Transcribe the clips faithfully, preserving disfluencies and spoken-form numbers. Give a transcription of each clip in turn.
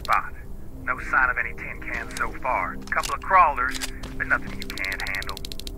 spot. No sign of any tin cans so far. Couple of crawlers, but nothing you can't handle.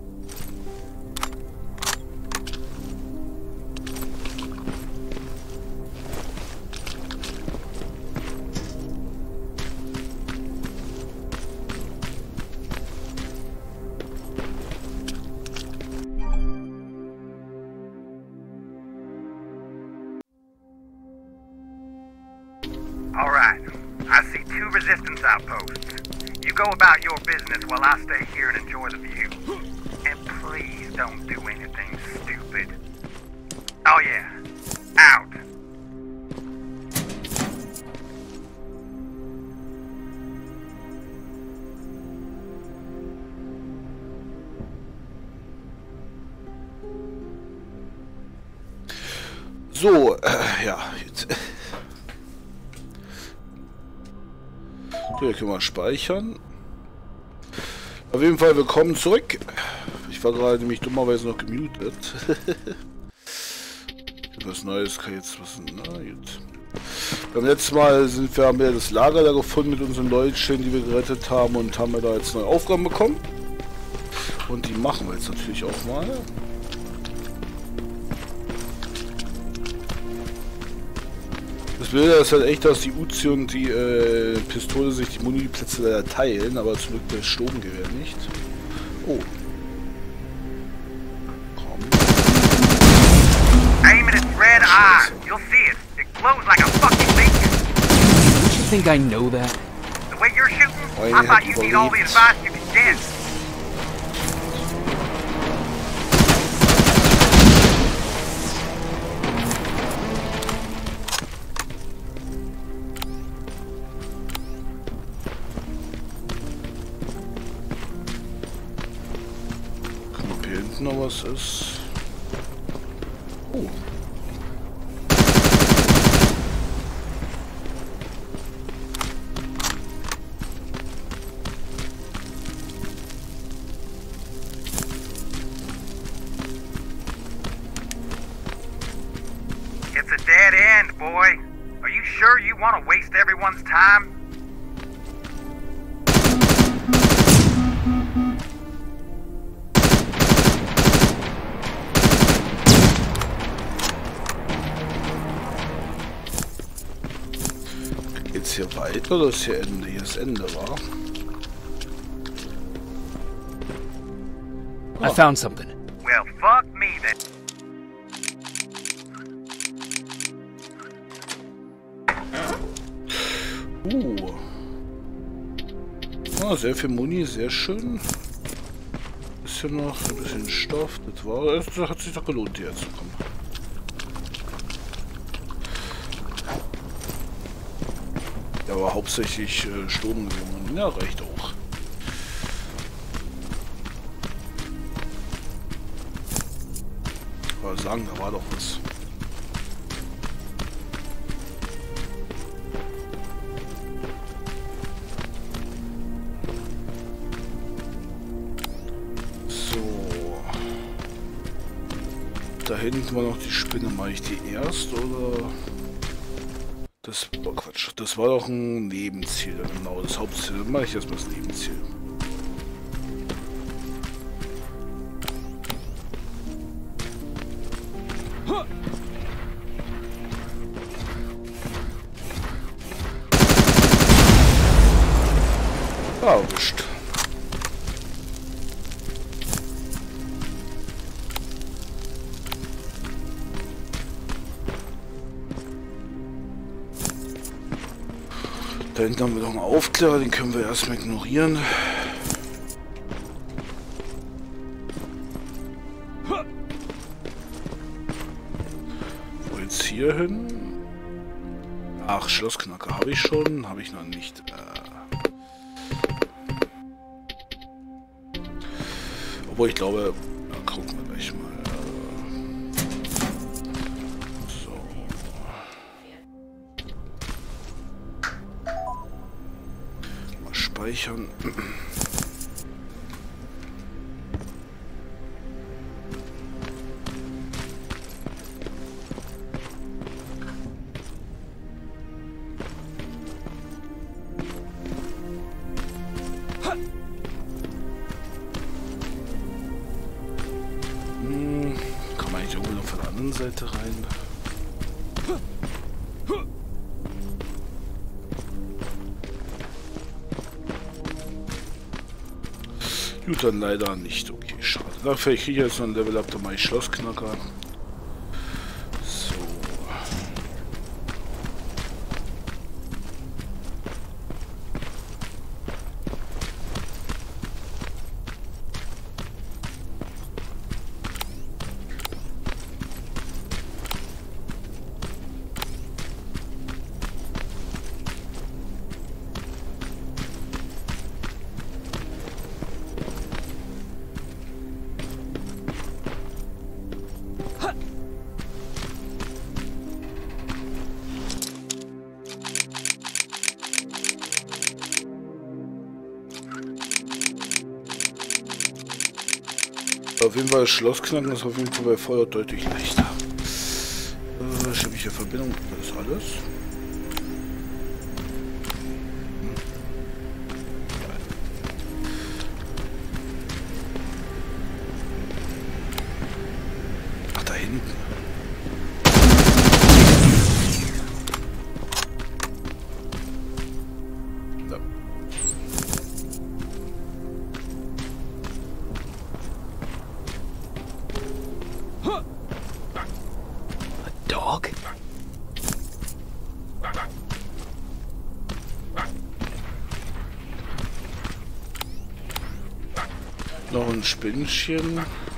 Alright, I see two resistance outposts. You go about your business while I stay here and enjoy the view. And please don't do anything stupid. Oh yeah, out. So, äh, ja, jetzt. Hier können wir speichern. Auf jeden Fall willkommen zurück. Ich war gerade nämlich dummerweise noch gemutet. Was Neues kann jetzt was. Na gut. Beim letzten Mal sind wir, haben wir das Lager da gefunden mit unseren Leutchen, die wir gerettet haben, und haben wir da jetzt neue Aufgaben bekommen. Und die machen wir jetzt natürlich auch mal. Das Blöde ist halt echt, dass die Uzi und die äh, Pistole sich die Muni-Plätze leider teilen, aber zum Glück das Sturmgewehr nicht. Oh. Komm. Aim at its red eye. You'll see it. It glows like a fucking beacon. Don't you think I know that? The way you're shooting, Why I you thought have you'd to need all the believe? advice you could get. Noch was ist. Oh. It's a dead end, boy. Are you sure you want to waste everyone's time? Geht's hier weiter oder ist hier Ende? Hier ist Ende, war? I found something. Well, fuck me then. Uh. Ah, sehr viel Muni, sehr schön. Ist hier noch ein bisschen Stoff. Das war. Das hat sich doch gelohnt, hierher zu kommen. Ja, aber hauptsächlich äh, Sturmgewehr. Ja, reicht auch. Aber sagen, da war doch was. Da hinten war noch die Spinne. Mache ich die erst oder? Das war Quatsch. Das war doch ein Nebenziel. Genau, das Hauptziel. Dann mache ich erstmal das Nebenziel. Ah, erwischt. Da hinten haben wir noch einen Aufklärer, den können wir erstmal ignorieren. Wo jetzt hier hin? Ach, Schlossknacker habe ich schon, habe ich noch nicht. Äh Obwohl ich glaube, na, gucken wir gleich mal. Speichern. anderen Seite rein. Gut, dann leider nicht. Okay, schade. Na, vielleicht kriege ich jetzt noch ein Level Up, da mache ich Schlossknacker. So. Auf jeden Fall das Schlossknacken ist auf jeden Fall bei Feuer deutlich leichter. Äh, ich habe hier Verbindung, das ist alles. Ach, da hinten. Ja. Dog? Noch ein Spinnchen.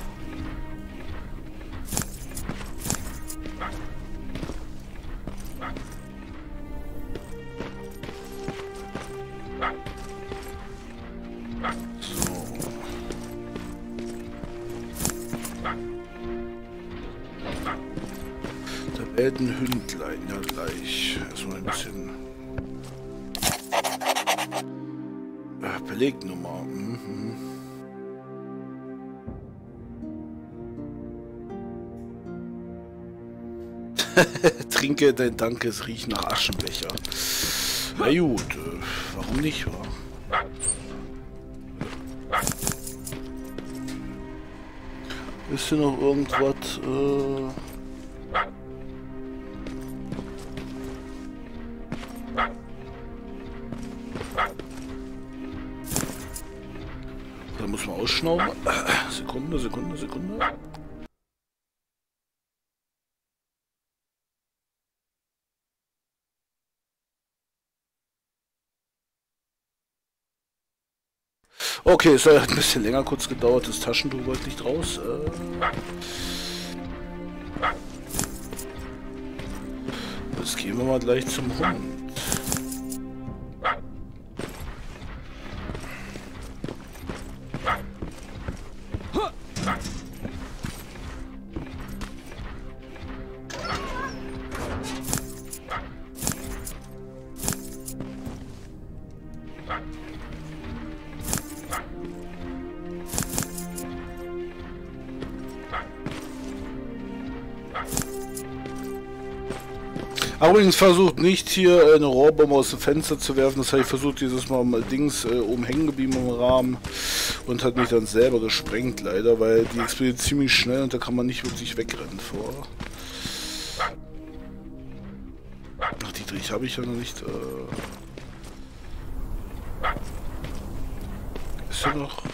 Ein Hündlein, ja gleich. Erstmal ein bisschen äh, Belegnummer. Mhm. Trinke dein Dank, es riecht nach Aschenbecher. Na gut, äh, warum nicht, wa? Ist hier noch irgendwas? Äh Da muss man ausschnauben. Sekunde, Sekunde, Sekunde. Okay, es hat ein bisschen länger kurz gedauert. Das Taschentuch wollte nicht raus. Äh Jetzt gehen wir mal gleich zum Hund. Übrigens versucht nicht hier eine Rohrbombe aus dem Fenster zu werfen, das habe ich versucht dieses Mal mal Dings äh, oben hängen geblieben im Rahmen und hat mich dann selber gesprengt leider, weil die explodiert ziemlich schnell und da kann man nicht wirklich wegrennen vor. Ach, Dietrich habe ich ja noch nicht. Äh ist ja noch.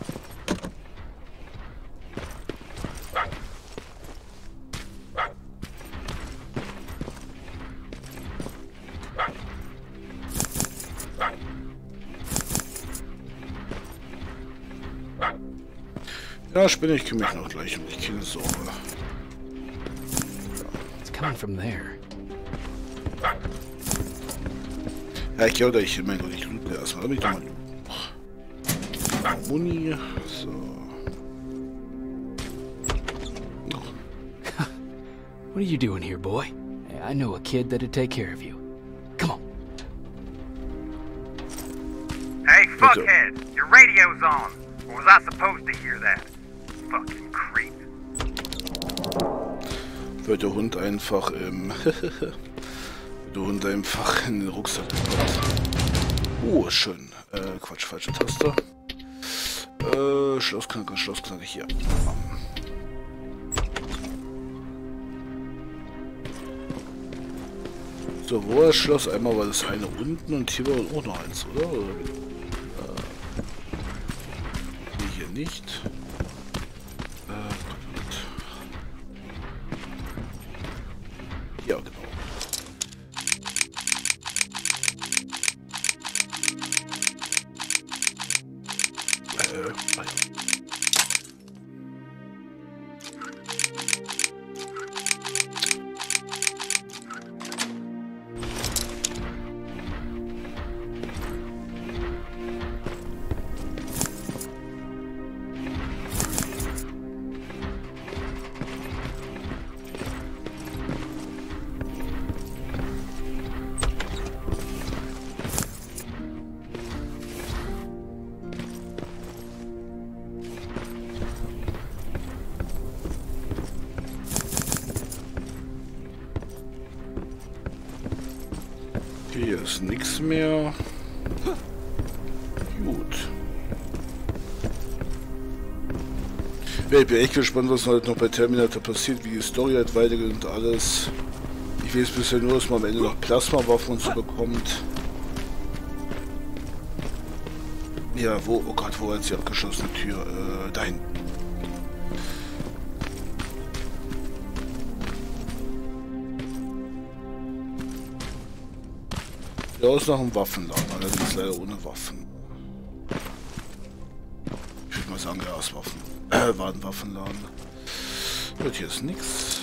Ja, Spinne, ich kümmere mich noch gleich um die Kindersorge. It's coming from there. Ja, ich glaube, ich mein Gott, ich loote erstmal. Lass mich doch mal looten. Muni, so. What are you doing here, boy? I know a kid that'd take care of you. Come on. Hey, fuckhead! Your radio's on! Or was I supposed to hear that? Fucking creep. Wird der Hund einfach im... der Hund einfach in den Rucksack gepackt. Oh, schön. Äh, Quatsch, falsche Taste. Äh, Schlossknacker, Schlossknacker hier. So, wo ist das Schloss? Einmal war das eine unten und hier war auch noch eins, oder? oder äh, nee, hier nicht. Äh, ja, genau. Äh, ah, ja. Hier ist nichts mehr. Gut. Ich bin echt gespannt, was halt noch bei Terminator passiert, wie die Story halt weitergeht und alles. Ich weiß bisher nur, dass man am Ende noch Plasmawaffen und so bekommt. Ja, wo? Oh Gott, wo war jetzt die abgeschlossene Tür? Äh, da hinten. Ja, ist nach einem Waffenladen, allerdings leider ohne Waffen. Ich würde mal sagen, ja, ist Waffen. Äh, war ein Waffenladen. Gut, hier ist nichts.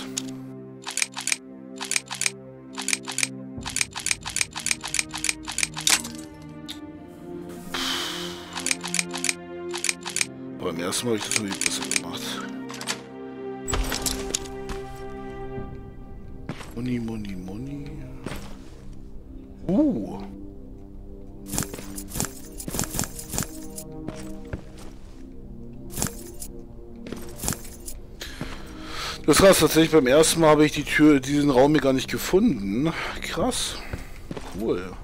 Aber beim ersten Mal habe ich das irgendwie besser gemacht. Muni, Muni, Muni. Uh. Das krass, tatsächlich beim ersten Mal habe ich die Tür, diesen Raum hier gar nicht gefunden. Krass. Cool.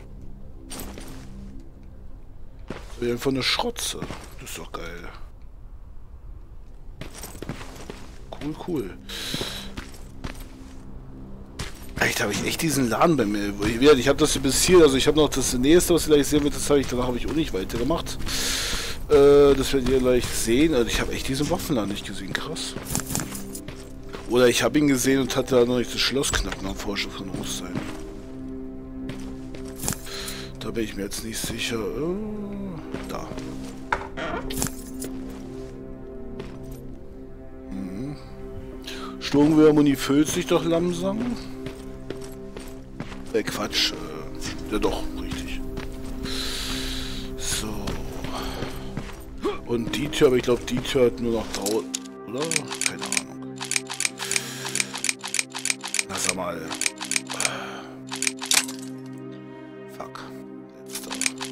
Das wäre einfach eine Schrotze. Das ist doch geil. Cool, cool. Echt, habe ich echt diesen Laden bei mir. Ich habe das hier bis hier, also ich habe noch das nächste, was ihr gleich sehen werdet, das habe ich, danach habe ich auch nicht weitergemacht. Äh, das werdet ihr gleich sehen. Also ich habe echt diesen Waffenladen nicht gesehen, krass. Oder ich habe ihn gesehen und hatte da noch nicht das Schloss knacken am Vorschlag von Großsein. Da bin ich mir jetzt nicht sicher. Äh, da. Mhm. Sturmgewehr-Muni füllt sich doch langsam. Äh, Quatsch. Äh, ja doch, richtig. So. Und die Tür, aber ich glaube, die Tür hat nur noch draußen, oder? Keine Ahnung. Na, sag mal. Fuck. Letzter.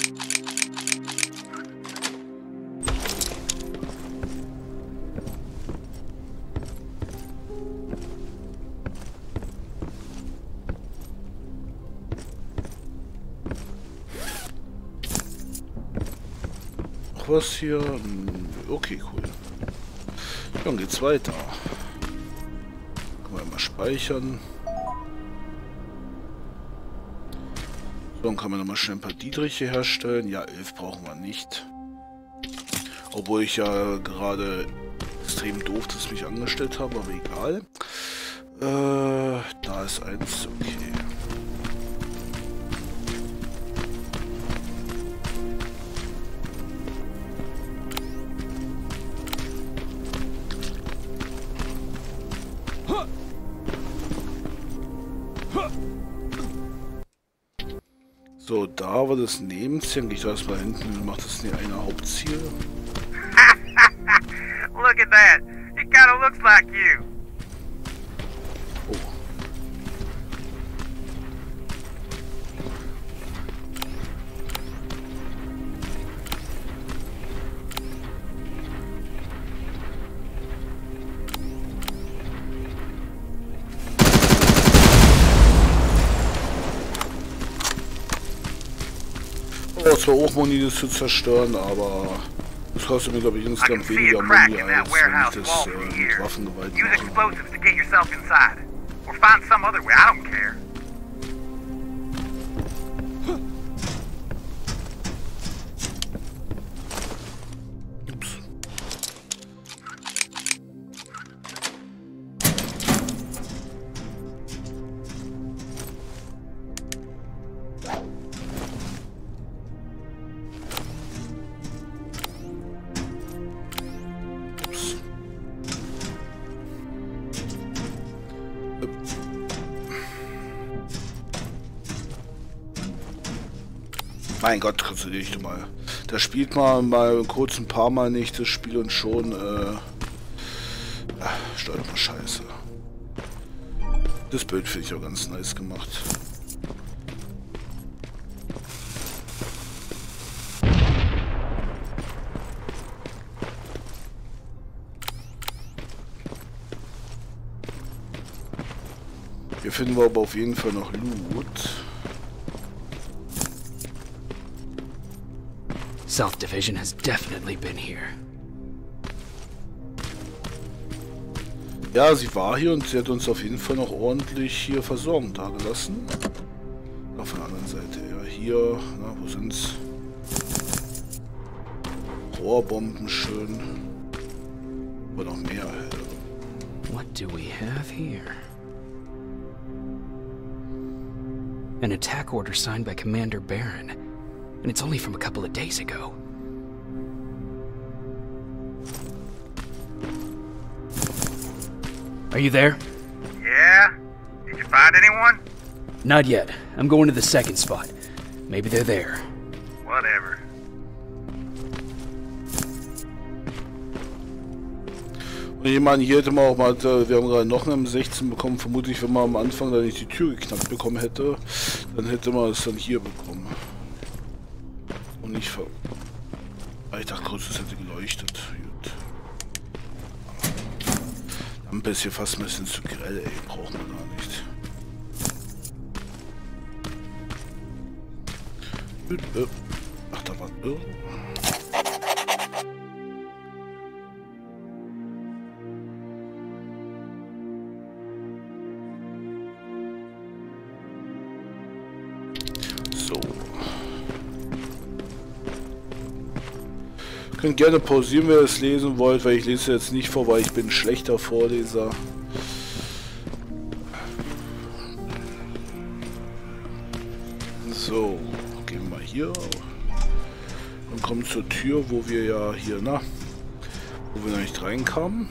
Was hier? Okay, cool. Dann geht's weiter. Können wir mal speichern. So, dann kann man nochmal schnell ein paar Dietriche herstellen. Ja, elf brauchen wir nicht. Obwohl ich ja gerade extrem doof das mich angestellt habe, aber egal. Äh, da ist eins, okay. So, da war das Nebenziel. Ich weiß mal hinten, macht das nicht eine Hauptziel. Look at that. It kind of looks like you. Oh. Oh, zwar auch Moni, das zu zerstören, aber das kostet mir, glaube ich, insgesamt weniger Moni, als wenn ich das äh, mit Waffengewalt Use mache. explosives to get yourself inside. Or find some other way, I don't care. Mein Gott, konzentrier dich doch mal. Da spielt man mal kurz ein paar Mal nicht das Spiel und schon, äh... Ach, steuert mal scheiße. Das Bild finde ich auch ganz nice gemacht. Hier finden wir aber auf jeden Fall noch Loot. South Division has definitely been here. Ja, sie war hier und sie hat uns auf jeden Fall noch ordentlich hier Versorgung dagelassen. Auf der anderen Seite, ja, hier, na, wo sind's? Rohrbomben schön. Aber noch mehr. What do we have here? An attack order signed by Commander Barron, and it's only from a couple of days ago. Are you there? Yeah? Did you find anyone? Not yet. I'm going to the second spot. Maybe they're there. Whatever. Und ich meine, hier hätte man auch mal, wir haben gerade noch einen M sechzehn bekommen, vermutlich, wenn man am Anfang da nicht die Tür geknackt bekommen hätte, dann hätte man es dann hier bekommen. Und nicht ver... Ich dachte kurz, es hätte geleuchtet. Gut. Lampe ist hier fast ein bisschen zu grell, ey, brauchen wir gar nicht. Gut, äh. Ach, da war... Äh. Könnt gerne pausieren, wer es lesen wollt, weil ich lese jetzt nicht vor, weil ich bin ein schlechter Vorleser. So, gehen wir mal hier und kommen zur Tür, wo wir ja hier, na, wo wir noch nicht reinkamen.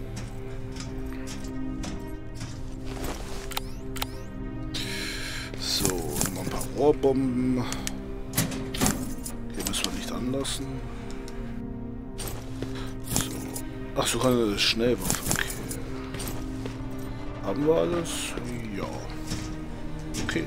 So, noch ein paar Rohrbomben. Hier müssen wir nicht anlassen. Ach, so kann das Schnellwaffe. Okay. Haben wir alles? Ja. Okay.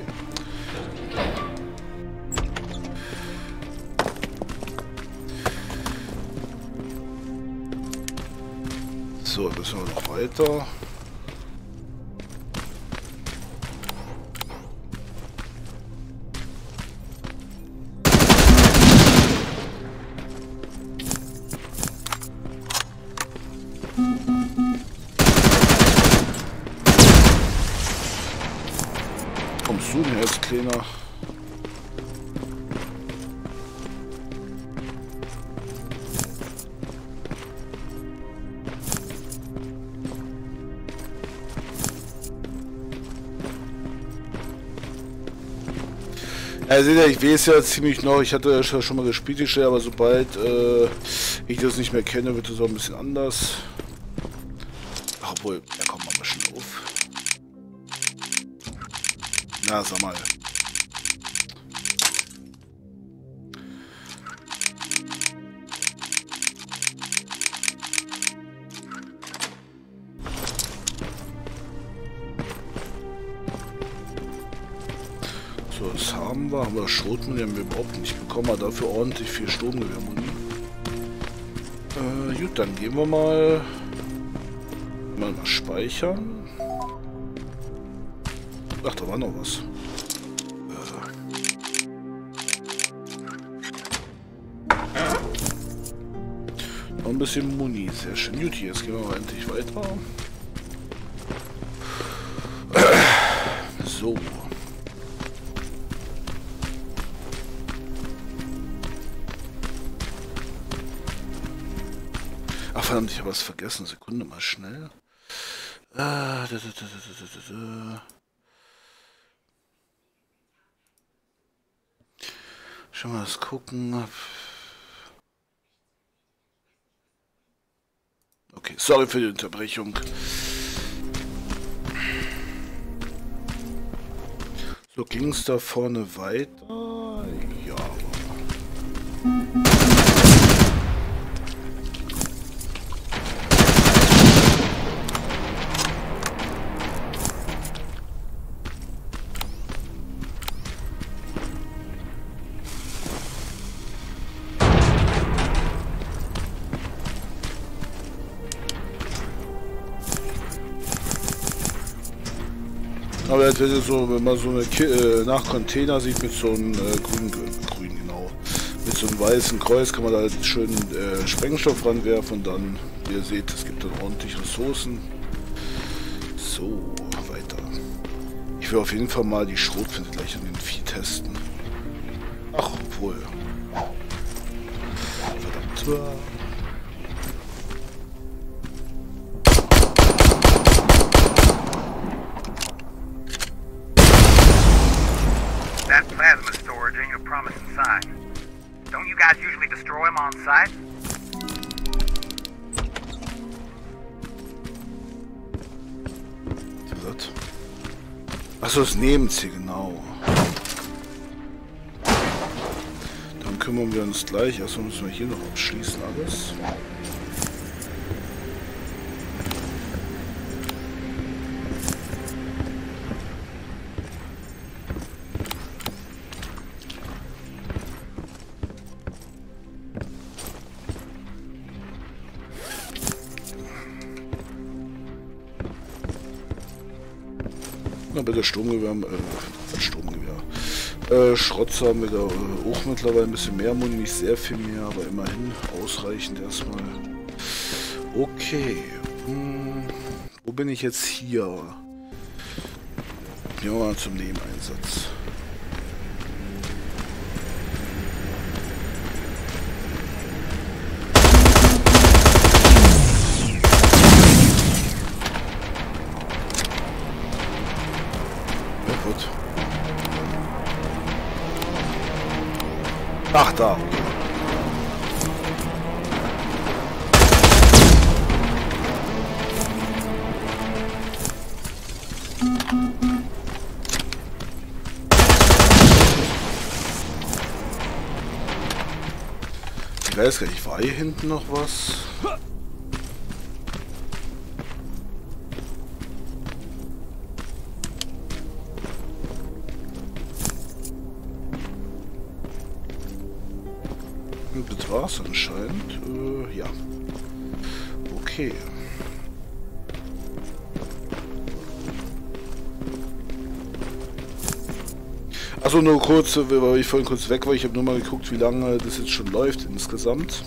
So, das sind wir noch weiter. Kommst du denn jetzt, Kleiner? Ja, seht ihr, ich weiß ja ziemlich noch, ich hatte schon mal gespielt, die Stelle, aber sobald äh, ich das nicht mehr kenne, wird es auch ein bisschen anders. Obwohl, ja komm, machen wir schon auf. Na, sag mal. So, das haben wir, haben wir Schrotmuni haben wir überhaupt nicht bekommen, aber dafür ordentlich viel Sturmgewehrmuni. Äh, gut, dann gehen wir mal mal, mal speichern. Ach, da war noch was. Äh. Noch ein bisschen Muni, sehr schön. Gut, jetzt gehen wir mal endlich weiter. So. Ach verdammt, ich habe was vergessen. Sekunde mal schnell. Äh, da, da, da, da, da, da. Schon mal das gucken. Okay, sorry für die Unterbrechung. So, ging es da vorne weiter? Ja. Aber wenn du so, wenn man so eine Ki äh, nach Container sieht mit so einem äh, grün, grün genau, mit so einem weißen Kreuz kann man da halt schön äh, Sprengstoff ranwerfen und dann, wie ihr seht, es gibt dann ordentlich Ressourcen. So, weiter. Ich will auf jeden Fall mal die Schrotflinte gleich an den Vieh testen. Ach, obwohl. Verdammt. That plasma storage ain't a promising sign. Don't you guys usually destroy them on site? Achso, das Nebenziel, genau. Dann kümmern wir uns gleich. Achso, müssen wir hier noch abschließen alles. Na, bei der Sturmgewehr, äh, Sturmgewehr. Äh, Schrotzer haben wir da äh, auch mittlerweile ein bisschen mehr Muni, nicht sehr viel mehr, aber immerhin ausreichend erstmal. Okay. Hm, wo bin ich jetzt hier? Gehen wir mal zum Nebeneinsatz. Ach, da. Ich weiß gar nicht, war hier hinten noch was? Das war's anscheinend. Äh, ja. Okay. Also nur kurz, weil ich vorhin kurz weg war, ich habe nur mal geguckt, wie lange das jetzt schon läuft insgesamt.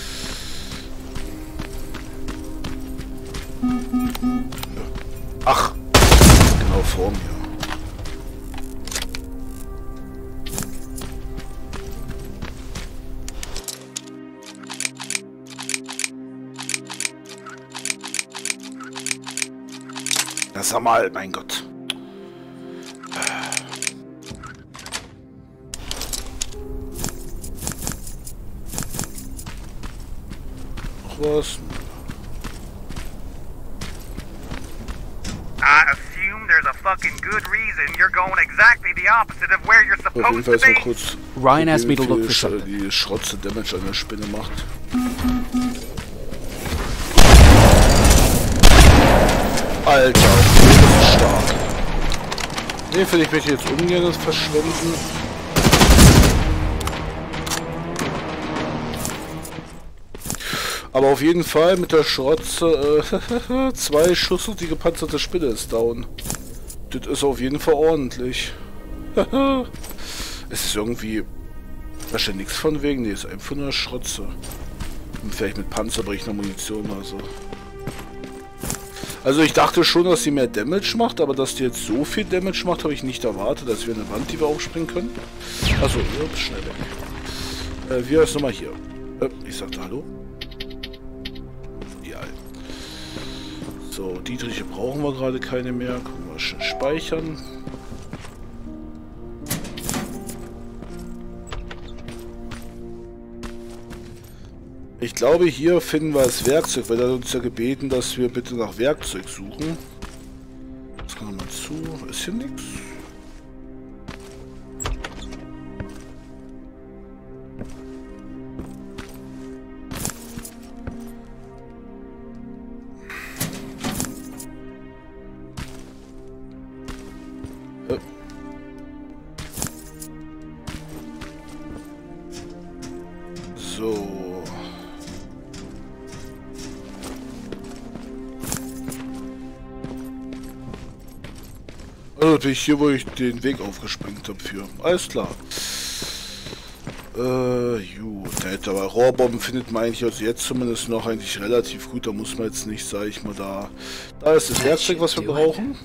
Ach, genau vor mir. Das sag mal, mein Gott. Noch was? I assume there's a fucking good reason you're going exactly the opposite of where you're Auf jeden supposed Fall to ist noch be. kurz. Ryan asked me to wie look viel for Sch- something. die Schrotze Damage an der Spinne macht. Alter, das ist stark. Den finde ich möchte jetzt ungern das verschwenden. Aber auf jeden Fall mit der Schrotze äh, zwei Schuss und die gepanzerte Spinne ist down. Das ist auf jeden Fall ordentlich. Es ist irgendwie... Da steht nichts von wegen, nee, ist einfach nur Schrotze. Und vielleicht mit panzerbrechender Munition oder so. Also ich dachte schon, dass sie mehr Damage macht, aber dass die jetzt so viel Damage macht, habe ich nicht erwartet, dass wir eine Wand, die wir aufspringen können. Achso, ja, schnell weg. Äh, wie heißt nochmal hier? Äh, ich sagte Hallo. Ja. So, Dietriche brauchen wir gerade keine mehr. Können wir schon speichern. Ich glaube, hier finden wir das Werkzeug, weil er hat uns ja gebeten, dass wir bitte nach Werkzeug suchen. Das kann mal zu. Ist hier nichts? Ja. So. Also Achso, natürlich hier, wo ich den Weg aufgesprengt habe für. Alles klar. Äh, gut. Aber Rohrbomben findet man eigentlich also jetzt zumindest noch eigentlich relativ gut. Da muss man jetzt nicht, sag ich mal, da... Da ist das Werkzeug, was wir brauchen.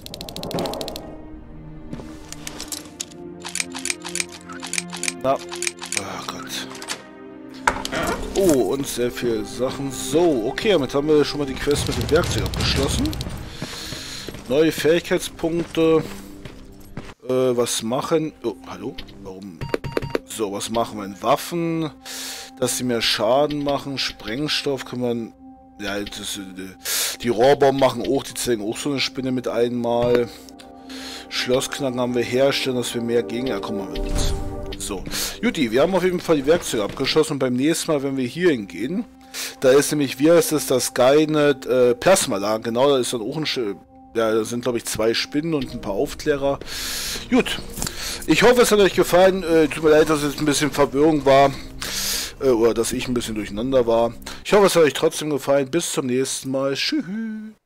Na. Oh Gott. Oh, und sehr viele Sachen. So, okay, damit haben wir schon mal die Quest mit dem Werkzeug abgeschlossen. Neue Fähigkeitspunkte. Äh, was machen... Oh, hallo? Warum... So, was machen wir in Waffen? Dass sie mehr Schaden machen. Sprengstoff kann man... Ja, das, die Rohrbomben machen auch, die zeigen auch so eine Spinne mit einmal. Schlossknacken haben wir herstellen, dass wir mehr Gegner kommen mit uns. So, Juti, wir haben auf jeden Fall die Werkzeuge abgeschossen und beim nächsten Mal, wenn wir hier hingehen, da ist nämlich, wie heißt es, das Skynet äh, Plasmalager, genau, da ist dann auch ein, ja, da sind glaube ich zwei Spinnen und ein paar Aufklärer. Gut, ich hoffe, es hat euch gefallen, äh, tut mir leid, dass es ein bisschen Verwirrung war, äh, oder dass ich ein bisschen durcheinander war. Ich hoffe, es hat euch trotzdem gefallen, bis zum nächsten Mal, tschüss.